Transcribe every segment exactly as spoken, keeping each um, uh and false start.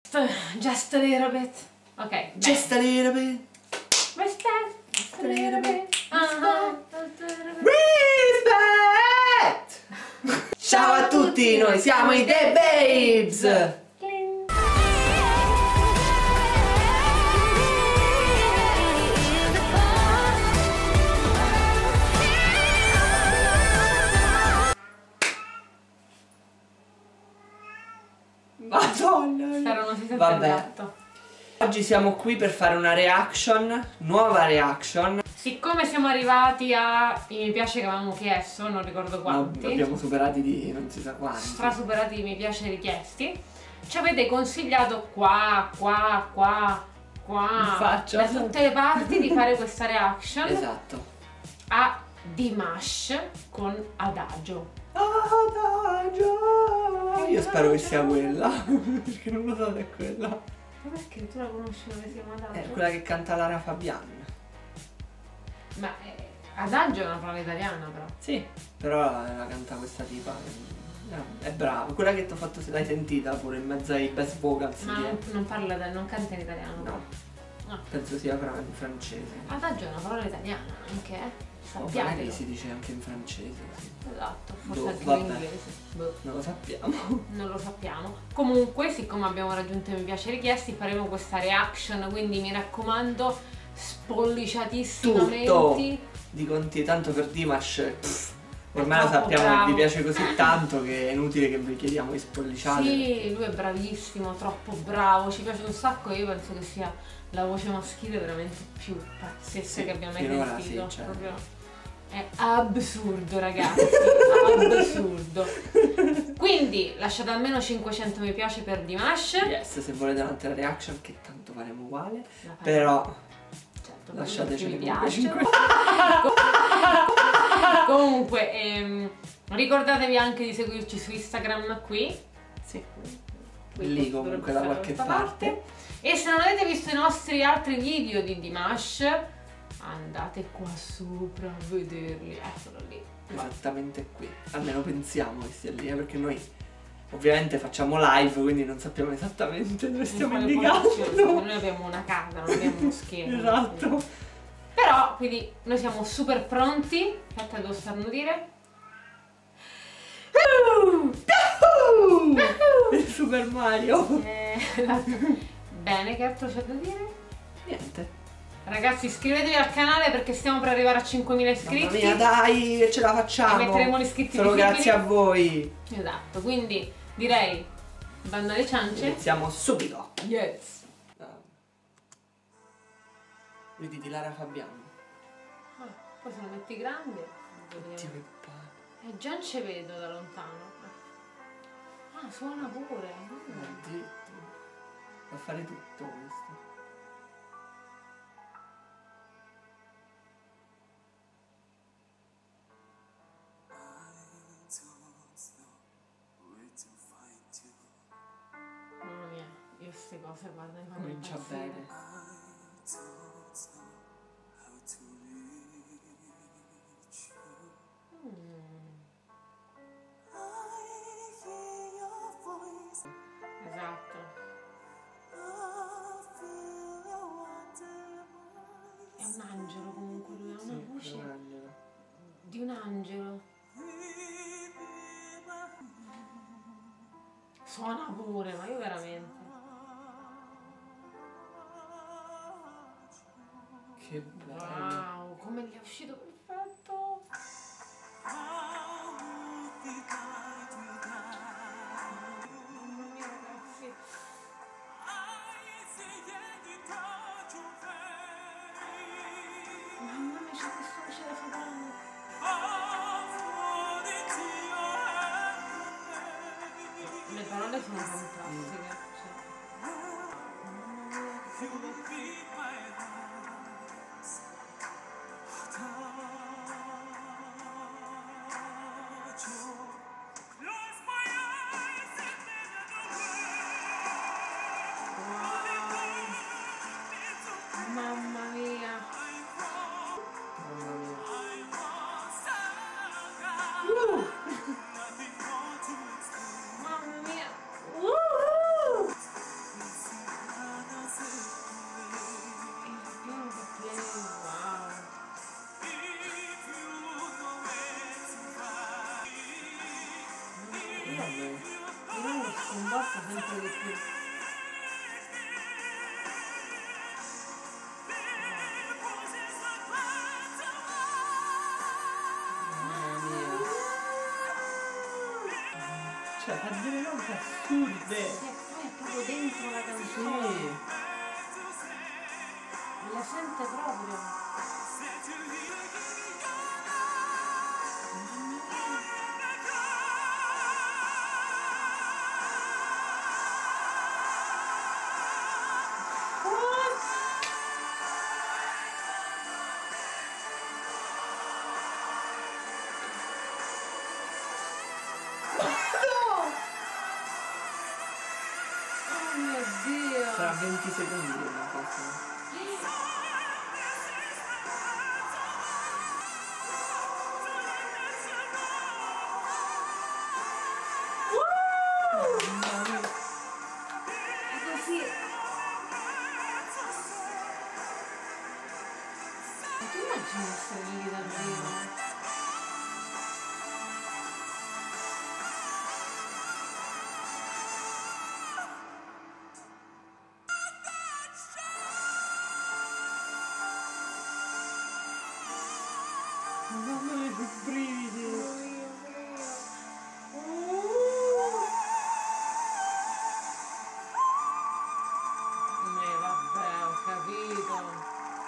Just a little bit. Ok, bene. Just a little bit. Respect. Just a little bit. Uh-huh. Respect! Ciao a tutti, noi siamo i The Babes! Madonna! Saranno sempre Vabbè. gatto. Oggi siamo qui per fare una reaction, nuova reaction. Siccome siamo arrivati a i mi piace che avevamo chiesto, non ricordo quanti, No, abbiamo superati di non si sa quanti. strasuperati i mi piace richiesti, ci avete consigliato qua, qua, qua, qua, In faccia. da tutte le parti di fare questa reaction Esatto. a Dimash con Adagio. Adagio. Io spero che sia quella, perché non lo so se è quella. Ma perché tu la conosci dove si chiama Adagio? È quella che canta Lara Fabian. Ma eh, Adagio è una parola italiana però. Sì, però la canta questa tipa. È brava, quella che ti ho fatto, se l'hai sentita pure in mezzo ai best vocals. Ma non, non parla, non canta in italiano. No, no. penso sia fra- in francese. Adagio è una parola italiana anche, eh? O magari Sappiatelo. si dice anche in francese. Sì. Esatto, forse Boh, anche vabbè. in inglese. Boh. Non lo sappiamo. Non lo sappiamo. Comunque, siccome abbiamo raggiunto i mi piace richiesti, faremo questa reaction, quindi mi raccomando, spolliciatissimamente. Tutto di conti, tanto per Dimash. Pff, ormai lo troppo sappiamo bravo. che vi piace così tanto che è inutile che vi chiediamo di spolliciare. Sì, lui è bravissimo, troppo bravo, ci piace un sacco. Io penso che sia la voce maschile veramente più pazzesca Sì, che abbia mai finora sentito. sì, cioè. Proprio è assurdo, ragazzi, assurdo. Quindi lasciate almeno cinquecento mi piace per Dimash. Yes, se volete un'altra reaction, che tanto faremo uguale. La faremo. Però Certo, lasciateci mi comunque piace. cinque. Comunque, ehm, ricordatevi anche di seguirci su Instagram qui. Sì. Qui Lì dovrebbe comunque da stare qualche questa parte. E se non avete visto i nostri altri video di Dimash, andate qua sopra a vederli. Eccolo lì. Esattamente qui. Almeno pensiamo che sia lì, eh, perché noi ovviamente facciamo live, quindi non sappiamo esattamente dove stiamo Quale indicando. posizione? Noi abbiamo una casa, non abbiamo uno schermo. Esatto. Però, quindi, noi siamo super pronti. Aspetta, devo starnutire. Il Super Mario. Eh, Bene, che altro c'è da dire? Niente. Ragazzi, iscrivetevi al canale perché stiamo per arrivare a cinquemila iscritti. Mamma mia, dai, ce la facciamo. E metteremo gli iscritti solo visibili. grazie a voi. Esatto, quindi direi bando alle ciance. Iniziamo subito. Yes. Vedi di Lara Fabian. Ah, poi se lo metti grande. Oddio, Vediamo. che palle. Eh, già non ci vedo da lontano. Ah, suona pure. Mm. Addirittura. Va a fare tutto questo. Mamma mia, io queste cose, guarda, mi fanno Comincia impazzire. bene. Mm. Esatto. È un angelo comunque lui, ha una Sì, voce è un angelo. di un angelo. Suona pure, ma io veramente. Che bello. Wow, come gli è uscito perfetto. Mamma mia ragazzi. Mamma mia, c'è questo voce da soprano. Le parole sono fantastiche. Cioè. Mamma mia, che wow. Mamma mia. Mamma mia. Mamma mia. Uh. cose assurde. E poi è proprio dentro la canzone. Sì. La sente proprio. Oh mio Dio! Tra venti secondi una cosa. È così. Ma tu immagini essere lì davvero? Mamma mia, che brividi. Eh, vabbè, ho capito.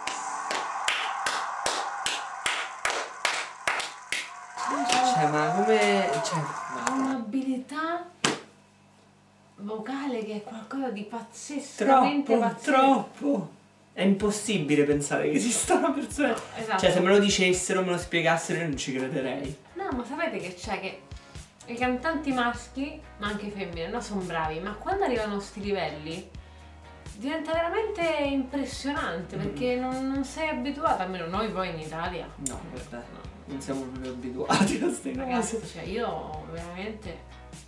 Cioè, ma come... Cioè, Ha ma... un'abilità vocale che è qualcosa di pazzescamente Troppo, pazzesco. troppo. È impossibile pensare che esista una persona... Esatto. Cioè, se me lo dicessero, me lo spiegassero, io non ci crederei. No, ma sapete che c'è che i cantanti maschi, ma anche femmine, no, sono bravi, ma quando arrivano a sti livelli diventa veramente impressionante perché non, non sei abituato, almeno noi poi in Italia. No, vabbè, No. non siamo proprio abituati a queste Ragazzi, cose. cioè io veramente...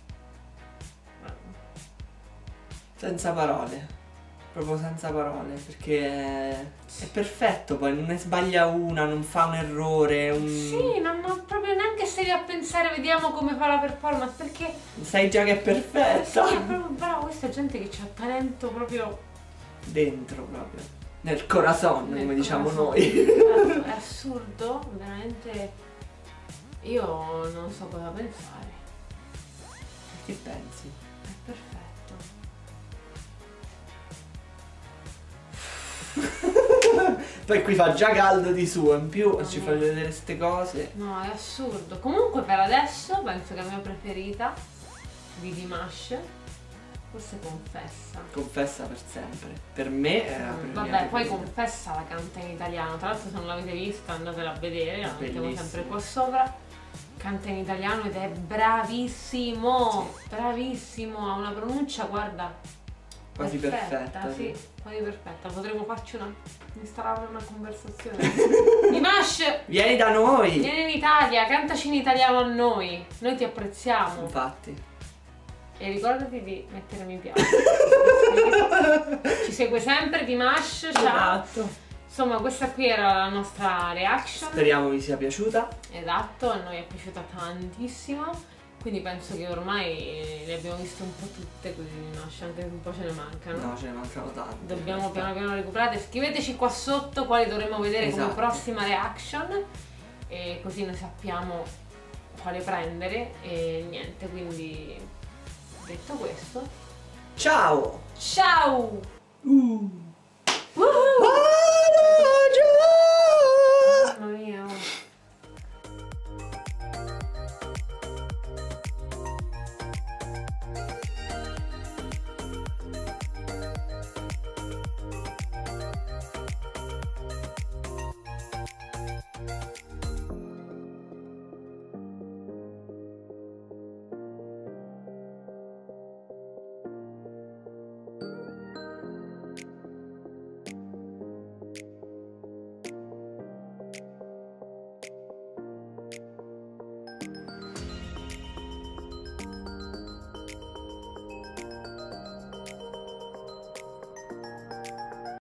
Senza parole. Proprio senza parole, perché è, è perfetto, poi non ne sbaglia una, non fa un errore, un... Sì, non, non proprio neanche stai lì a pensare, vediamo come fa la performance, perché... Sai già che è perfetta. Sì, è proprio bravo, questa gente che ha talento proprio... Dentro proprio. Nel corazon, nel come diciamo corazon. noi. Esatto, è assurdo, veramente... Io non so cosa pensare. Che pensi? È perfetto. Poi qui fa già caldo di suo, in più Mamma ci mia. fa vedere ste cose. No, è assurdo. Comunque per adesso penso che la mia preferita di Dimash forse Confessa. Confessa per sempre. Per me è la Mm, mia Vabbè, poi preferita. Confessa la canta in italiano. Tra l'altro se non l'avete vista andatela a vedere, la mettiamo Bellissima. sempre qua sopra. Canta in italiano ed è bravissimo, bravissimo, ha una pronuncia, guarda, Quasi perfetta. sì, quasi perfetta. Potremmo farci una instaurare una conversazione. Dimash, Vieni da noi! vieni in Italia, cantaci in italiano a noi. Noi ti apprezziamo. Infatti. E ricordati di mettere mi piace. Ci segue sempre Dimash, ciao. Esatto. Insomma, questa qui era la nostra reaction. Speriamo vi sia piaciuta. Esatto, a noi è piaciuta tantissimo. Quindi penso che ormai le abbiamo viste un po' tutte, quindi Dimash, anche se un po' ce ne mancano. No, ce ne mancano tante. Dobbiamo piano piano recuperare. Scriveteci qua sotto quali dovremmo vedere come Esatto. prossima reaction. E così noi sappiamo quale prendere. E niente, quindi detto questo. Ciao! Ciao! Uh.